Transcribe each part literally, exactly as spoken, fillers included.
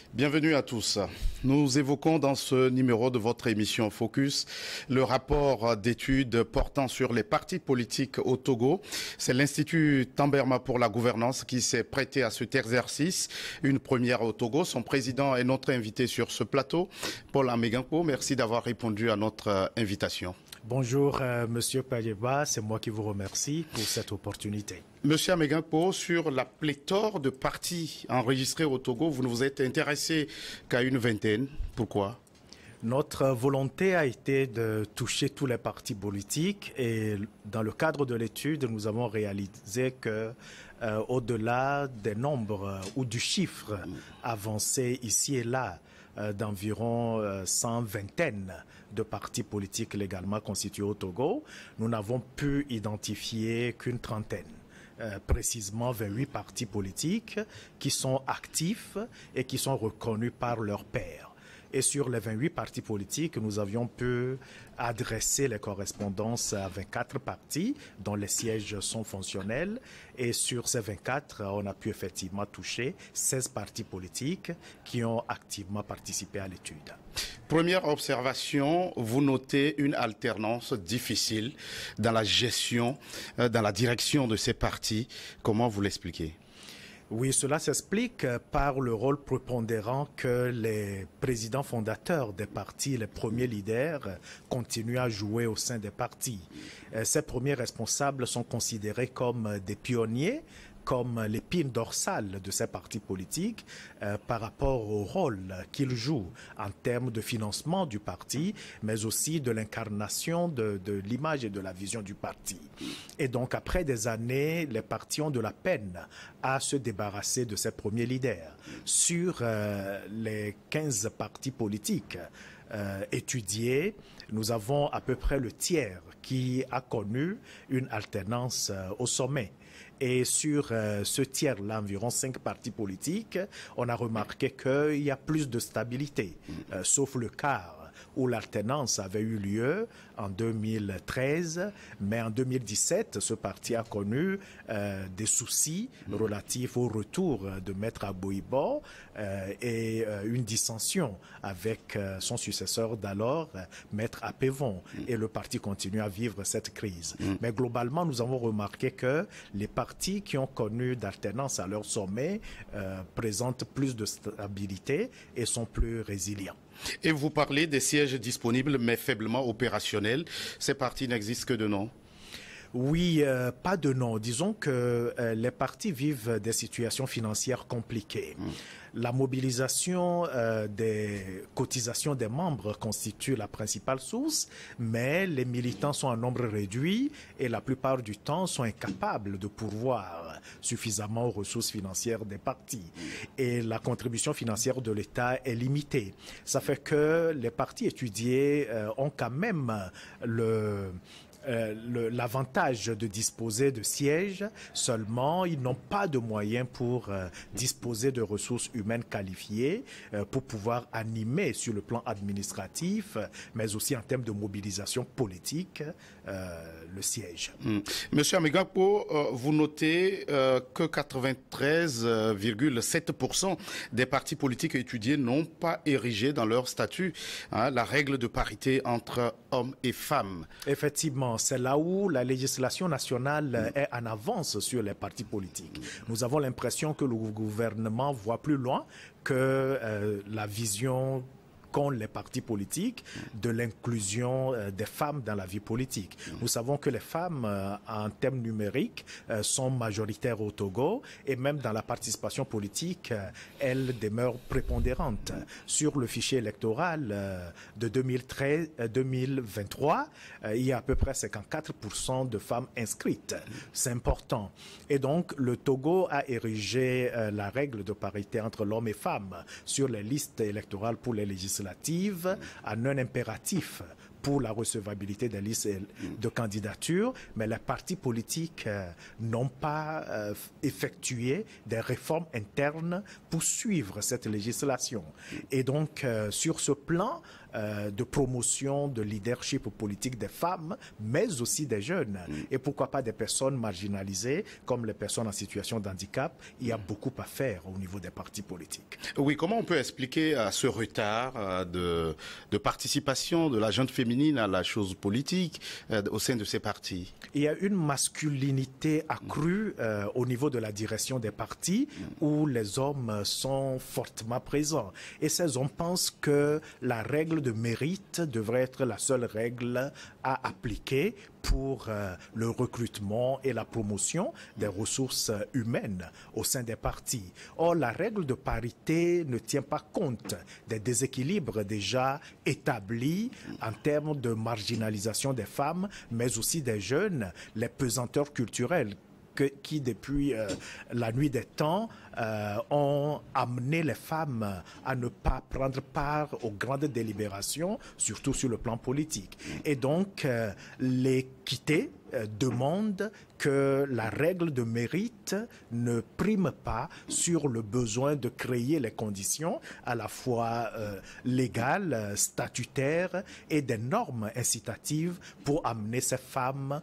Bienvenue à tous. Nous évoquons dans ce numéro de votre émission Focus le rapport d'études portant sur les partis politiques au Togo. C'est l'Institut Tamberma pour la gouvernance qui s'est prêté à cet exercice, une première au Togo. Son président est notre invité sur ce plateau, Paul Ameganko. Merci d'avoir répondu à notre invitation. Bonjour, euh, Monsieur Payeba, c'est moi qui vous remercie pour cette opportunité. Monsieur Ameganko, sur la pléthore de partis enregistrés au Togo, vous ne vous êtes intéressé qu'à une vingtaine. Pourquoi ? Notre volonté a été de toucher tous les partis politiques et dans le cadre de l'étude, nous avons réalisé que euh, au-delà des nombres euh, ou du chiffre avancé ici et là, euh, d'environ euh, cent vingtaine de partis politiques légalement constitués au Togo, nous n'avons pu identifier qu'une trentaine. Euh, précisément vingt-huit partis politiques qui sont actifs et qui sont reconnus par leurs pairs. Et sur les vingt-huit partis politiques, nous avions pu adresser les correspondances à vingt-quatre partis dont les sièges sont fonctionnels. Et sur ces vingt-quatre, on a pu effectivement toucher seize partis politiques qui ont activement participé à l'étude. Première observation, vous notez une alternance difficile dans la gestion, dans la direction de ces partis. Comment vous l'expliquez ? Oui, cela s'explique par le rôle prépondérant que les présidents fondateurs des partis, les premiers leaders, continuent à jouer au sein des partis. Ces premiers responsables sont considérés comme des pionniers, comme l'épine dorsale de ces partis politiques euh, par rapport au rôle qu'ils jouent en termes de financement du parti, mais aussi de l'incarnation de, de l'image et de la vision du parti. Et donc, après des années, les partis ont de la peine à se débarrasser de ces premiers leaders. Sur euh, les quinze partis politiques euh, étudiés, nous avons à peu près le tiers qui a connu une alternance euh, au sommet. Et sur euh, ce tiers-là, environ cinq partis politiques, on a remarqué qu'il y a plus de stabilité, euh, sauf le quart où l'alternance avait eu lieu en deux mille treize, mais en deux mille dix-sept, ce parti a connu euh, des soucis relatifs au retour de Maître Aboibo euh, et euh, une dissension avec euh, son successeur d'alors, Maître Apevon, et le parti continue à vivre cette crise. Mais globalement, nous avons remarqué que les partis qui ont connu d'alternance à leur sommet euh, présentent plus de stabilité et sont plus résilients. Et vous parlez des sièges disponibles mais faiblement opérationnels. Ces partis n'existent que de nom. Oui, euh, pas de nom. Disons que euh, les partis vivent des situations financières compliquées. Mmh. La mobilisation euh, des cotisations des membres constitue la principale source, mais les militants sont en nombre réduit et la plupart du temps sont incapables de pourvoir suffisamment aux ressources financières des partis. Et la contribution financière de l'État est limitée. Ça fait que les partis étudiés euh, ont quand même le... Euh, l'avantage de disposer de sièges, seulement ils n'ont pas de moyens pour euh, disposer de ressources humaines qualifiées euh, pour pouvoir animer sur le plan administratif, mais aussi en termes de mobilisation politique, euh, le siège. Mmh. Monsieur Ameganko, euh, vous notez euh, que quatre-vingt-treize virgule sept pour cent des partis politiques étudiés n'ont pas érigé dans leur statut hein, la règle de parité entre hommes et femmes. Effectivement. C'est là où la législation nationale est en avance sur les partis politiques. Nous avons l'impression que le gouvernement voit plus loin que euh, la vision qu'ont les partis politiques de l'inclusion euh, des femmes dans la vie politique. Nous savons que les femmes, euh, en termes numériques, euh, sont majoritaires au Togo et même dans la participation politique, euh, elles demeurent prépondérantes. Sur le fichier électoral euh, de deux mille treize, euh, deux mille vingt-trois, euh, il y a à peu près cinquante-quatre pour cent de femmes inscrites. C'est important. Et donc, le Togo a érigé euh, la règle de parité entre l'homme et femme sur les listes électorales pour les législatives en un impératif pour la recevabilité des listes de candidature, mais les partis politiques euh, n'ont pas euh, effectué des réformes internes pour suivre cette législation. Et donc, euh, sur ce plan euh, de promotion de leadership politique des femmes, mais aussi des jeunes, et pourquoi pas des personnes marginalisées, comme les personnes en situation de handicap, il y a beaucoup à faire au niveau des partis politiques. Oui, comment on peut expliquer euh, ce retard euh, de, de participation de la jeune féminine à la chose politique euh, au sein de ces partis? Il y a une masculinité accrue euh, au niveau de la direction des partis où les hommes sont fortement présents. Et ces hommes pensent que la règle de mérite devrait être la seule règle à appliquer pour euh, le recrutement et la promotion des ressources humaines au sein des partis. Or, la règle de parité ne tient pas compte des déséquilibres déjà établis en termes de marginalisation des femmes, mais aussi des jeunes, les pesanteurs culturelles que, qui, depuis euh, la nuit des temps, euh, ont amené les femmes à ne pas prendre part aux grandes délibérations, surtout sur le plan politique. Et donc, euh, l'équité euh, demande que la règle de mérite ne prime pas sur le besoin de créer les conditions à la fois euh, légales, statutaires et des normes incitatives pour amener ces femmes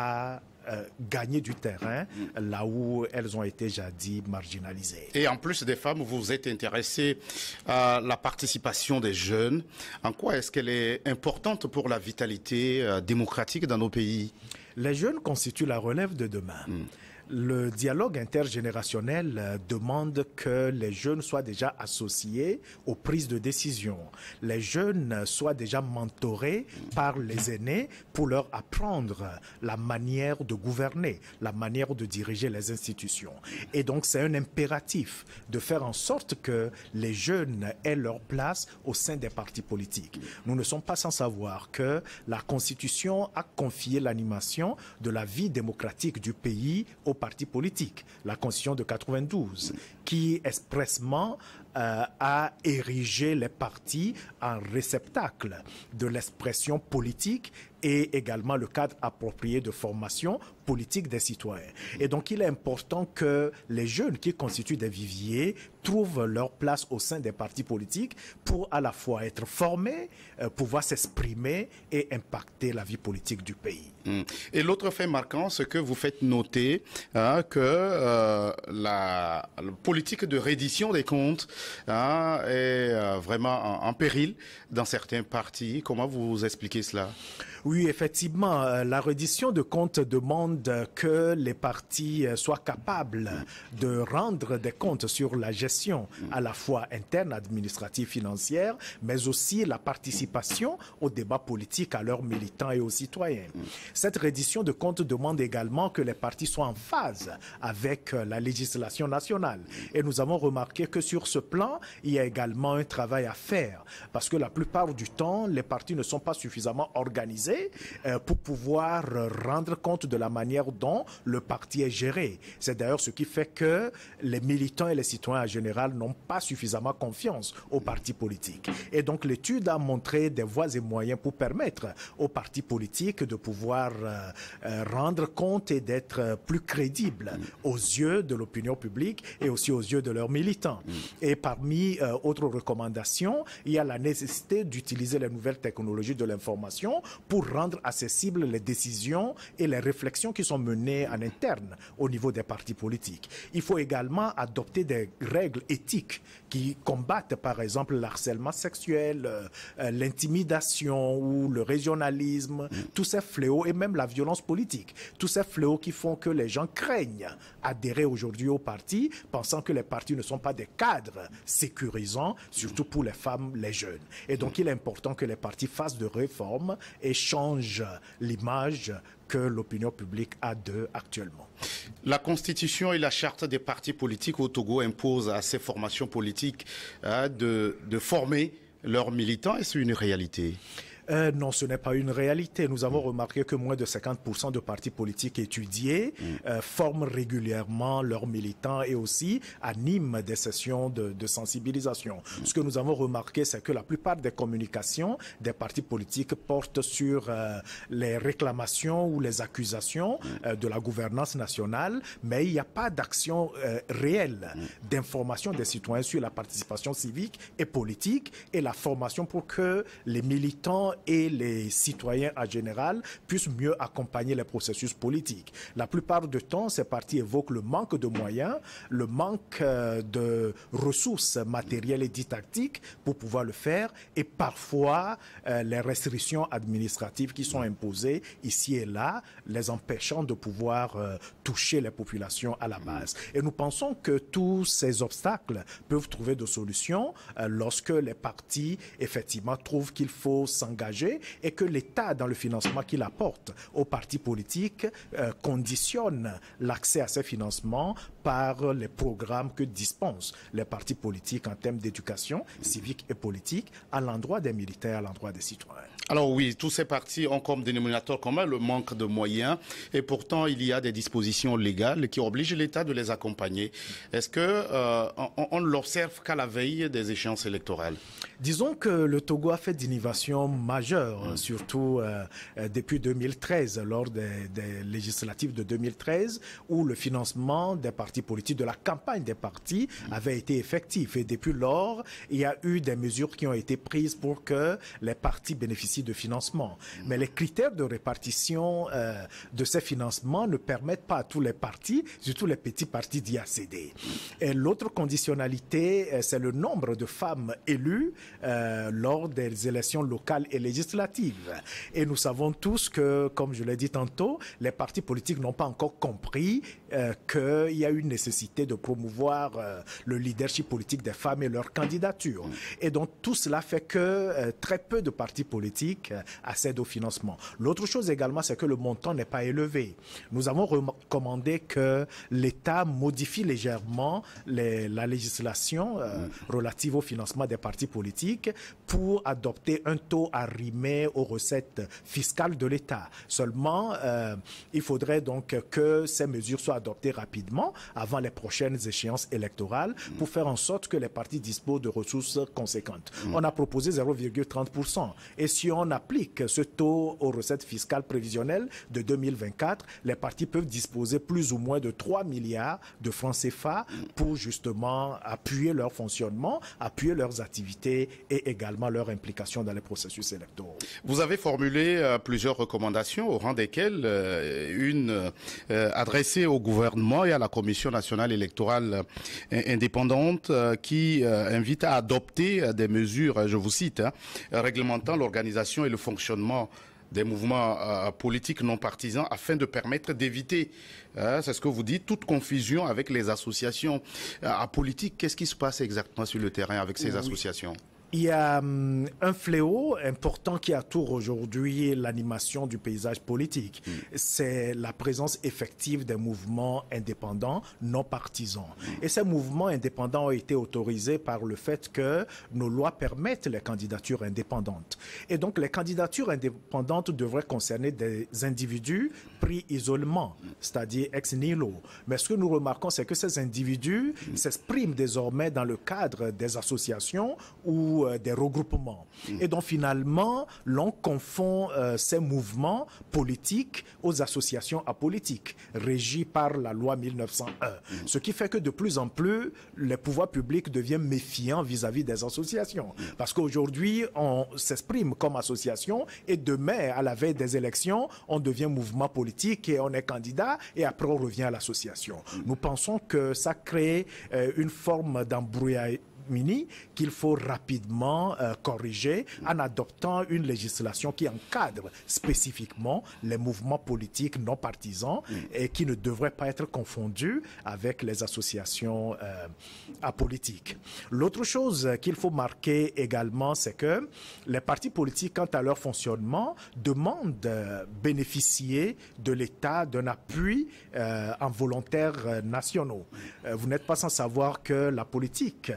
à Euh, gagner du terrain là où elles ont été jadis marginalisées. Et en plus des femmes, vous vous êtes intéressé à la participation des jeunes. En quoi est-ce qu'elle est importante pour la vitalité euh, démocratique dans nos pays? Les jeunes constituent la relève de demain. Mm. Le dialogue intergénérationnel demande que les jeunes soient déjà associés aux prises de décision. Les jeunes soient déjà mentorés par les aînés pour leur apprendre la manière de gouverner, la manière de diriger les institutions. Et donc, c'est un impératif de faire en sorte que les jeunes aient leur place au sein des partis politiques. Nous ne sommes pas sans savoir que la Constitution a confié l'animation de la vie démocratique du pays aux partis politiques, la Constitution de quatre-vingt-douze, qui expressément euh, a érigé les partis en réceptacle de l'expression politique et également le cadre approprié de formation politique des citoyens. Et donc, il est important que les jeunes qui constituent des viviers trouvent leur place au sein des partis politiques pour à la fois être formés, euh, pouvoir s'exprimer et impacter la vie politique du pays. Et l'autre fait marquant, c'est que vous faites noter hein, que euh, la, la politique de reddition des comptes hein, est euh, vraiment en, en péril dans certains partis. Comment vous expliquez cela? Oui, effectivement, la reddition de comptes demande que les partis soient capables de rendre des comptes sur la gestion à la fois interne, administrative, financière, mais aussi la participation au débat politique à leurs militants et aux citoyens. Cette reddition de comptes demande également que les partis soient en phase avec la législation nationale. Et nous avons remarqué que sur ce plan, il y a également un travail à faire, parce que la plupart du temps, les partis ne sont pas suffisamment organisés pour pouvoir rendre compte de la manière dont le parti est géré. C'est d'ailleurs ce qui fait que les militants et les citoyens en général n'ont pas suffisamment confiance aux partis politiques. Et donc l'étude a montré des voies et moyens pour permettre aux partis politiques de pouvoir euh, rendre compte et d'être plus crédibles aux yeux de l'opinion publique et aussi aux yeux de leurs militants. Et parmi euh, autres recommandations, il y a la nécessité d'utiliser les nouvelles technologies de l'information pour rendre accessibles les décisions et les réflexions qui sont menées en interne au niveau des partis politiques. Il faut également adopter des règles éthiques qui combattent par exemple le harcèlement sexuel, euh, l'intimidation ou le régionalisme, mmh. tous ces fléaux et même la violence politique. Tous ces fléaux qui font que les gens craignent adhérer aujourd'hui aux partis, pensant que les partis ne sont pas des cadres sécurisants, surtout pour les femmes, les jeunes. Et donc il est important que les partis fassent de réformes et change l'image que l'opinion publique a d'eux actuellement. La Constitution et la charte des partis politiques au Togo imposent à ces formations politiques hein, de, de former leurs militants. Est-ce une réalité? Euh, non, ce n'est pas une réalité. Nous avons remarqué que moins de cinquante pour cent de partis politiques étudiés euh, forment régulièrement leurs militants et aussi animent des sessions de, de sensibilisation. Ce que nous avons remarqué, c'est que la plupart des communications des partis politiques portent sur euh, les réclamations ou les accusations euh, de la gouvernance nationale, mais il n'y a pas d'action euh, réelle d'information des citoyens sur la participation civique et politique et la formation pour que les militants et les citoyens en général puissent mieux accompagner les processus politiques. La plupart du temps, ces partis évoquent le manque de moyens, le manque euh, de ressources matérielles et didactiques pour pouvoir le faire et parfois euh, les restrictions administratives qui sont imposées ici et là, les empêchant de pouvoir euh, toucher les populations à la base. Et nous pensons que tous ces obstacles peuvent trouver de solutions euh, lorsque les partis effectivement trouvent qu'il faut s'engager et que l'État, dans le financement qu'il apporte aux partis politiques, euh, conditionne l'accès à ces financements par les programmes que dispensent les partis politiques en termes d'éducation civique et politique à l'endroit des militaires, à l'endroit des citoyens. Alors oui, tous ces partis ont comme dénominateur commun le manque de moyens et pourtant il y a des dispositions légales qui obligent l'État de les accompagner. Est-ce que euh, on, on ne l'observe qu'à la veille des échéances électorales? Disons que le Togo a fait d'innovations majeures, mmh. surtout euh, depuis deux mille treize, lors des, des législatives de deux mille treize, où le financement des partis politiques, de la campagne des partis, mmh. avait été effectif. Et depuis lors, il y a eu des mesures qui ont été prises pour que les partis bénéficient de financement. Mmh. Mais les critères de répartition euh, de ces financements ne permettent pas à tous les partis, surtout les petits partis, d'y accéder. Et l'autre conditionnalité, c'est le nombre de femmes élues Euh, lors des élections locales et législatives. Et nous savons tous que, comme je l'ai dit tantôt, les partis politiques n'ont pas encore compris euh, qu'il y a une nécessité de promouvoir euh, le leadership politique des femmes et leur candidature. Et donc tout cela fait que euh, très peu de partis politiques euh, accèdent au financement. L'autre chose également, c'est que le montant n'est pas élevé. Nous avons recommandé que l'État modifie légèrement les, la législation euh, relative au financement des partis politiques pour adopter un taux arrimé aux recettes fiscales de l'État. Seulement, euh, il faudrait donc que ces mesures soient adoptées rapidement avant les prochaines échéances électorales pour faire en sorte que les partis disposent de ressources conséquentes. Mmh. On a proposé zéro virgule trente pour cent. Et si on applique ce taux aux recettes fiscales prévisionnelles de deux mille vingt-quatre, les partis peuvent disposer plus ou moins de trois milliards de francs C F A pour justement appuyer leur fonctionnement, appuyer leurs activités et également leur implication dans les processus électoraux. Vous avez formulé euh, plusieurs recommandations, au rang desquelles euh, une euh, adressée au gouvernement et à la Commission nationale électorale euh, indépendante euh, qui euh, invite à adopter euh, des mesures, je vous cite, hein, réglementant l'organisation et le fonctionnement des mouvements euh, politiques non partisans afin de permettre d'éviter, euh, c'est ce que vous dites, toute confusion avec les associations euh, politique. Qu'est-ce qui se passe exactement sur le terrain avec ces oui. associations? Il y a um, un fléau important qui entoure aujourd'hui l'animation du paysage politique. Mmh. C'est la présence effective des mouvements indépendants non partisans. Mmh. Et ces mouvements indépendants ont été autorisés par le fait que nos lois permettent les candidatures indépendantes. Et donc les candidatures indépendantes devraient concerner des individus pris isolement, c'est-à-dire ex nihilo. Mais ce que nous remarquons, c'est que ces individus mmh. s'expriment désormais dans le cadre des associations ou des regroupements. Mmh. Et donc finalement, l'on confond euh, ces mouvements politiques aux associations apolitiques, régies par la loi mille neuf cent un. Mmh. Ce qui fait que de plus en plus, les pouvoirs publics deviennent méfiants vis-à-vis des associations. Mmh. Parce qu'aujourd'hui, on s'exprime comme association et demain, à la veille des élections, on devient mouvement politique et on est candidat et après on revient à l'association. Mmh. Nous pensons que ça crée euh, une forme d'embrouillage qu'il faut rapidement euh, corriger en adoptant une législation qui encadre spécifiquement les mouvements politiques non partisans mm. et qui ne devrait pas être confondus avec les associations euh, apolitiques. L'autre chose qu'il faut marquer également, c'est que les partis politiques, quant à leur fonctionnement, demandent euh, bénéficier de l'État d'un appui euh, en volontaires euh, nationaux. Euh, vous n'êtes pas sans savoir que la politique de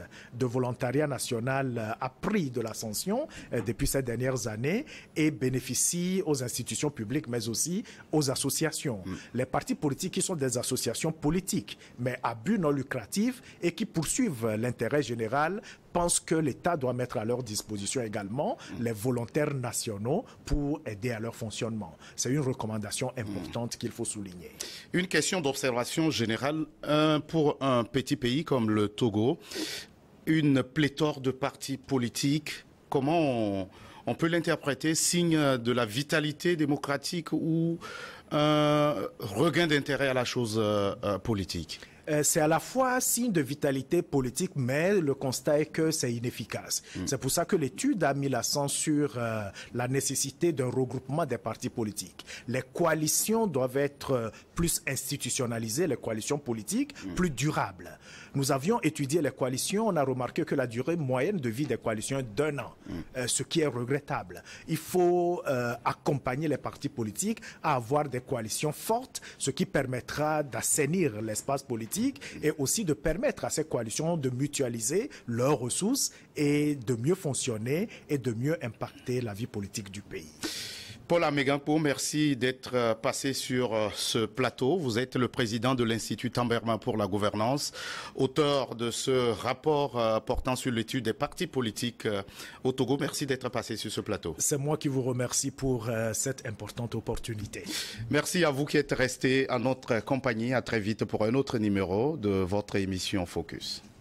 de volontariat national a pris de l'ascension depuis ces dernières années et bénéficie aux institutions publiques, mais aussi aux associations. Mm. Les partis politiques qui sont des associations politiques, mais à but non lucratif et qui poursuivent l'intérêt général, pensent que l'État doit mettre à leur disposition également les volontaires nationaux pour aider à leur fonctionnement. C'est une recommandation importante mmh. qu'il faut souligner. Une question d'observation générale. Un, pour un petit pays comme le Togo, une pléthore de partis politiques, comment on, on peut l'interpréter? Signe de la vitalité démocratique ou un regain d'intérêt à la chose euh, politique? C'est à la fois signe de vitalité politique, mais le constat est que c'est inefficace. Mm. C'est pour ça que l'étude a mis l'accent sur euh, la nécessité d'un regroupement des partis politiques. Les coalitions doivent être plus institutionnalisées, les coalitions politiques mm. plus durables. Nous avions étudié les coalitions, on a remarqué que la durée moyenne de vie des coalitions est d'un an, mm. euh, ce qui est regrettable. Il faut euh, accompagner les partis politiques à avoir des coalitions fortes, ce qui permettra d'assainir l'espace politique et aussi de permettre à ces coalitions de mutualiser leurs ressources et de mieux fonctionner et de mieux impacter la vie politique du pays. Paul Amegampo, merci d'être passé sur ce plateau. Vous êtes le président de l'Institut Tamberma pour la gouvernance, auteur de ce rapport portant sur l'étude des partis politiques au Togo. Merci d'être passé sur ce plateau. C'est moi qui vous remercie pour cette importante opportunité. Merci à vous qui êtes restés à notre compagnie. À très vite pour un autre numéro de votre émission Focus.